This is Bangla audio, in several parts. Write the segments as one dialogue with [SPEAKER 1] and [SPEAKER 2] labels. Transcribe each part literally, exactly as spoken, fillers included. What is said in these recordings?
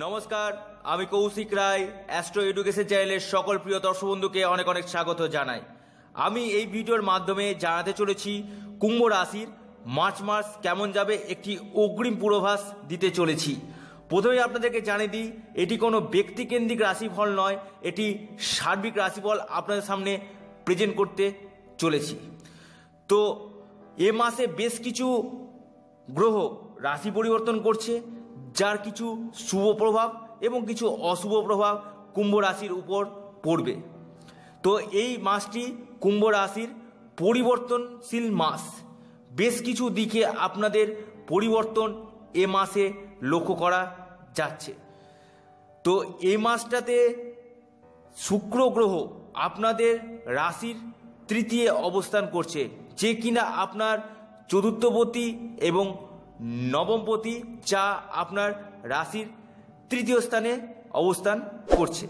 [SPEAKER 1] নমস্কার, আমি কৌশিক রায় অ্যাস্ট্রো এডুকেশন চ্যানেলের সকল প্রিয় দর্শক বন্ধুকে অনেক অনেক স্বাগত জানাই। আমি এই ভিডিওর মাধ্যমে জানাতে চলেছি কুম্ভ রাশির মার্চ মাস কেমন যাবে একটি অগ্রিম পূর্বাভাস দিতে চলেছি। প্রথমে আপনাদেরকে জানিয়ে দিই, এটি কোনো ব্যক্তিকেন্দ্রিক রাশিফল নয়, এটি সার্বিক রাশিফল আপনাদের সামনে প্রেজেন্ট করতে চলেছি। তো এ মাসে বেশ কিছু গ্রহ রাশি পরিবর্তন করছে, যার কিছু শুভ প্রভাব এবং কিছু অশুভ প্রভাব কুম্ভ রাশির উপর পড়বে। তো এই মাসটি কুম্ভ রাশির পরিবর্তনশীল মাস। বেশ কিছু দিকে আপনাদের পরিবর্তন এ মাসে লক্ষ্য করা যাচ্ছে। তো এই মাসটাতে শুক্র গ্রহ আপনাদের রাশির তৃতীয় অবস্থান করছে, যে কিনা আপনার চতুর্থপতি এবং নবমপতি, যা আপনার রাশির তৃতীয় স্থানে অবস্থান করছে।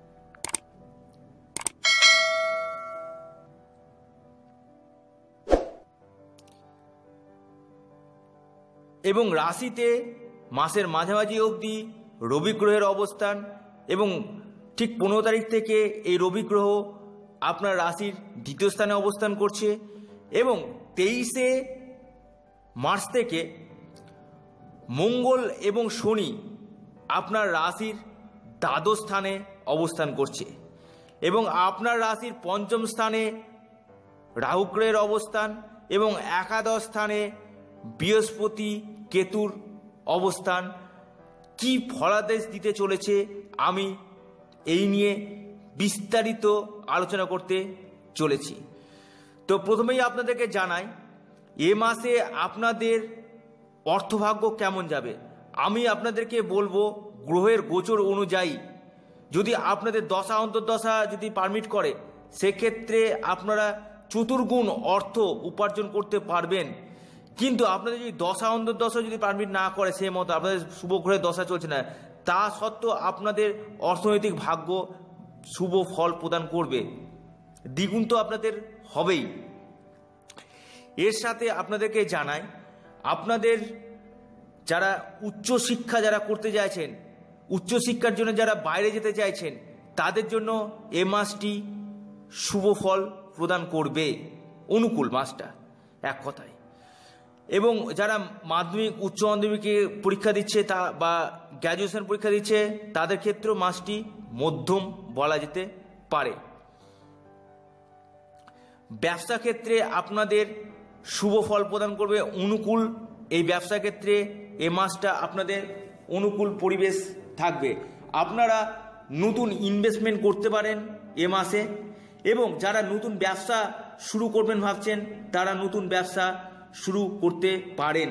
[SPEAKER 1] এবং রাশিতে মাসের মাঝামাঝি অবধি রবি গ্রহের অবস্থান, এবং ঠিক পনেরো তারিখ থেকে এই রবি গ্রহ আপনার রাশির দ্বিতীয় স্থানে অবস্থান করছে, এবং তেইশে মার্চ থেকে মঙ্গল এবং শনি আপনার রাশির দ্বাদশ স্থানে অবস্থান করছে, এবং আপনার রাশির পঞ্চম স্থানে রাহু গ্রহের অবস্থান, এবং একাদশ স্থানে বৃহস্পতি কেতুর অবস্থান। কি ফলাদেশ দিতে চলেছে আমি এই নিয়ে বিস্তারিত আলোচনা করতে চলেছি। তো প্রথমেই আপনাদেরকে জানাই, এ মাসে আপনাদের অর্থভাগ্য কেমন যাবে। আমি আপনাদেরকে বলবো, গ্রহের গোচর অনুযায়ী যদি আপনাদের দশা অন্তর্দশা যদি পারমিট করে, সেক্ষেত্রে আপনারা চতুর্গুণ অর্থ উপার্জন করতে পারবেন। কিন্তু আপনাদের যদি দশা অন্তর্দশা যদি পারমিট না করে, সে মতো আপনাদের শুভ গ্রহের দশা চলছে না, তা সত্ত্বেও আপনাদের অর্থনৈতিক ভাগ্য শুভ ফল প্রদান করবে, দ্বিগুণ তো আপনাদের হবেই। এর সাথে আপনাদেরকে জানাই, আপনাদের যারা উচ্চশিক্ষা যারা করতে চাইছেন, উচ্চশিক্ষার জন্য যারা বাইরে যেতে চাইছেন, তাদের জন্য এ মাসটি শুভ ফল প্রদান করবে, অনুকূল মাসটা এক কথায়। এবং যারা মাধ্যমিক উচ্চ মাধ্যমিকে পরীক্ষা দিচ্ছে তা বা গ্র্যাজুয়েশন পরীক্ষা দিচ্ছে, তাদের ক্ষেত্রেও মাসটি মধ্যম বলা যেতে পারে। ব্যবসা ক্ষেত্রে আপনাদের শুভ ফল প্রদান করবে, অনুকূল। এই ব্যবসা ক্ষেত্রে এ মাসটা আপনাদের অনুকূল পরিবেশ থাকবে। আপনারা নতুন ইনভেস্টমেন্ট করতে পারেন এ মাসে, এবং যারা নতুন ব্যবসা শুরু করবেন ভাবছেন, তারা নতুন ব্যবসা শুরু করতে পারেন।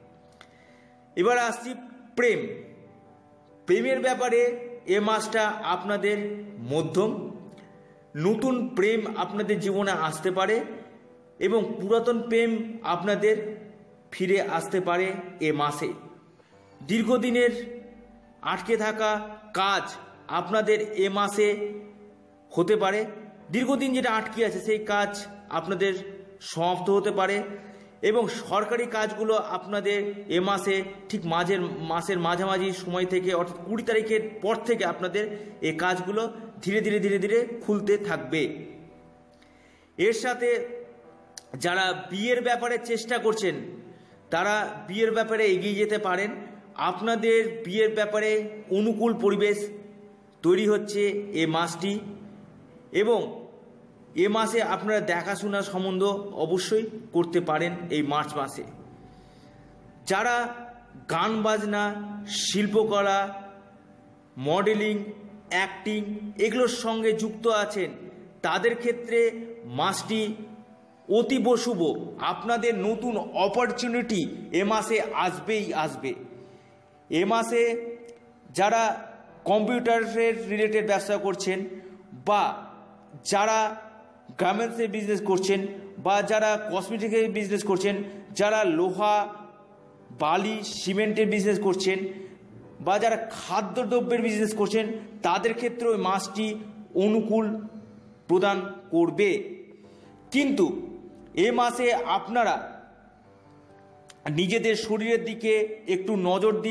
[SPEAKER 1] এবার আসছি প্রেম। প্রেমের ব্যাপারে এ মাসটা আপনাদের মধ্যম। নতুন প্রেম আপনাদের জীবনে আসতে পারে, এবং পুরাতন প্রেম আপনাদের ফিরে আসতে পারে এ মাসে। দীর্ঘদিনের আটকে থাকা কাজ আপনাদের এ মাসে হতে পারে। দীর্ঘদিন যেটা আটকে আছে, সেই কাজ আপনাদের সমাপ্ত হতে পারে, এবং সরকারি কাজগুলো আপনাদের এ মাসে ঠিক মাঝের মাসের মাঝামাঝি সময় থেকে, অর্থাৎ কুড়ি তারিখের পর থেকে আপনাদের এই কাজগুলো ধীরে ধীরে ধীরে ধীরে খুলতে থাকবে। এর সাথে যারা বিয়ের ব্যাপারে চেষ্টা করছেন, তারা বিয়ের ব্যাপারে এগিয়ে যেতে পারেন। আপনাদের বিয়ের ব্যাপারে অনুকূল পরিবেশ তৈরি হচ্ছে এ মাসটি, এবং এ মাসে আপনারা দেখাশোনা সম্বন্ধ অবশ্যই করতে পারেন এই মার্চ মাসে। যারা গান বাজনা, শিল্পকলা, মডেলিং, অ্যাক্টিং এগুলোর সঙ্গে যুক্ত আছেন, তাদের ক্ষেত্রে মাসটি অতীব শুভ। আপনাদের নতুন অপরচুনিটি এ মাসে আসবেই আসবে। এ মাসে যারা কম্পিউটারের রিলেটেড ব্যবসা করছেন, বা যারা গার্মেন্টসের বিজনেস করছেন, বা যারা কসমেটিকের বিজনেস করছেন, যারা লোহা, বালি, সিমেন্টের বিজনেস করছেন, বা যারা খাদ্যদ্রব্যের বিজনেস করছেন, তাদের ক্ষেত্রে ওই মাসটি অনুকূল প্রদান করবে। কিন্তু এ মাসে আপনারা নিজেদের শরীরের দিকে একটু নজর দিন।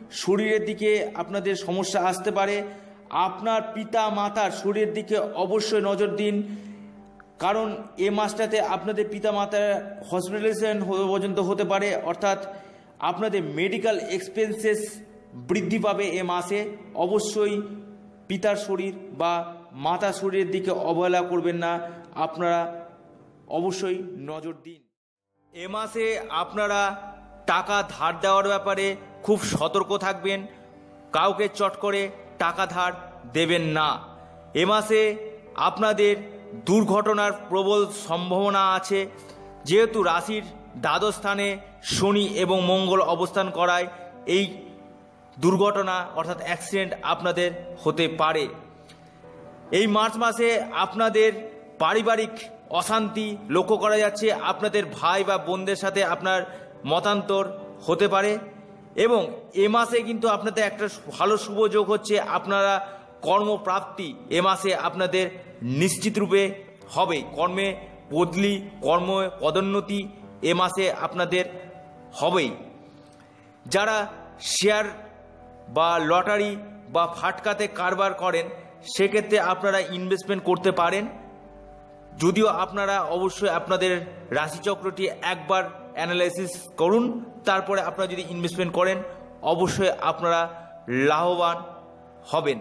[SPEAKER 1] শরীরের দিকে আপনাদের সমস্যা আসতে পারে। আপনার পিতা মাতার শরীরের দিকে অবশ্যই নজর দিন, কারণ এ মাসটাতে আপনাদের পিতা মাতার হসপিটালাইজেশন পর্যন্ত হতে পারে, অর্থাৎ আপনাদের মেডিকেল এক্সপেন্সেস বৃদ্ধি পাবে এ মাসে। অবশ্যই পিতার শরীর বা মাতার শরীরের দিকে অবহেলা করবেন না, আপনারা অবশ্যই নজর দিন। এ মাসে আপনারা টাকা ধার দেওয়ার ব্যাপারে খুব সতর্ক থাকবেন, কাউকে চট করে টাকা ধার দেবেন না। এ মাসে আপনাদের দুর্ঘটনার প্রবল সম্ভাবনা আছে, যেহেতু রাশির দ্বাদশ স্থানে শনি এবং মঙ্গল অবস্থান করায় এই দুর্ঘটনা অর্থাৎ অ্যাক্সিডেন্ট আপনাদের হতে পারে। এই মার্চ মাসে আপনাদের পারিবারিক অশান্তি লক্ষ্য করা যাচ্ছে, আপনাদের ভাই বা বোনদের সাথে আপনার মতান্তর হতে পারে এবং এ মাসে কিন্তু আপনাদের একটা ভালো শুভ যোগ হচ্ছে, আপনারা কর্মপ্রাপ্তি এ মাসে আপনাদের নিশ্চিত রূপে হবে। কর্মে বদলি, কর্ম পদোন্নতি এ মাসে আপনাদের হবেই। যারা শেয়ার বা লটারি বা ফাটকাতে কারবার করেন সেক্ষেত্রে আপনারা ইনভেস্টমেন্ট করতে পারেন, যদিও আপনারা অবশ্যই আপনাদের রাশিচক্রটি একবার অ্যানালাইসিস করুন, তারপরে আপনারা যদি ইনভেস্টমেন্ট করেন অবশ্যই আপনারা লাভবান হবেন।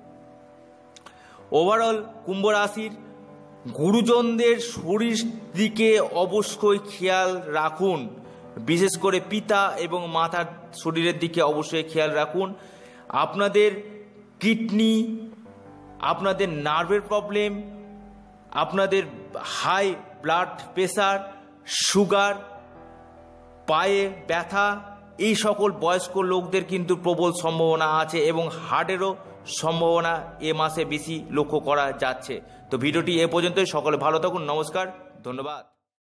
[SPEAKER 1] ওভারঅল কুম্ভ রাশির গুরুজনদের শরীর দিকে অবশ্যই খেয়াল রাখুন, বিশেষ করে পিতা এবং মাতার শরীরের দিকে অবশ্যই খেয়াল রাখুন। আপনাদের কিডনি, আপনাদের নার্ভের প্রবলেম, আপনাদের হাই ব্লাড প্রেশার, সুগার, পায়ে ব্যথা, এই সকল বয়স্ক লোকদের কিন্তু প্রবল সম্ভাবনা আছে এবং হার্টেরও সম্ভাবনা এ মাসে বেশি লক্ষ্য করা যাচ্ছে। তো ভিডিওটি এ পর্যন্তই। সকলে ভালো থাকুন, নমস্কার, ধন্যবাদ।